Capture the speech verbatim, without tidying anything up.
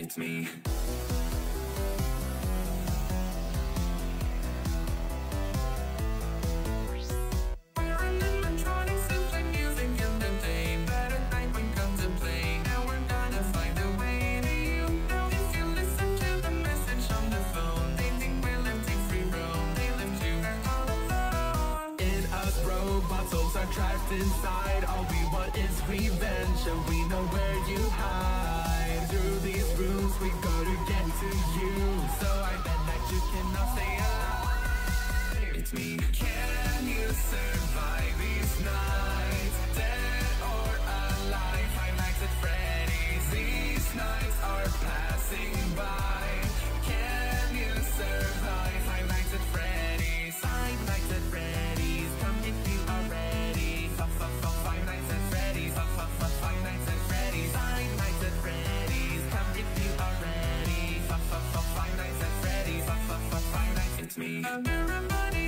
It's me. Trapped inside, all we want is revenge, and we know where you hide. Through these rooms we go to get to you, so I bet that you cannot stay alive. It's me. Can you survive these nights? Dead or alive? Five Nights at Freddy's. These nights are passing by. Can you survive Five Nights at Freddy's? Five Nights at Freddy's. Come if you are ready. Five Nights at Freddy's. Five Nights at Freddy's. Five Nights at Freddy's. Come if you are ready. Five Nights at Freddy's. Five Nights. It's me. Everybody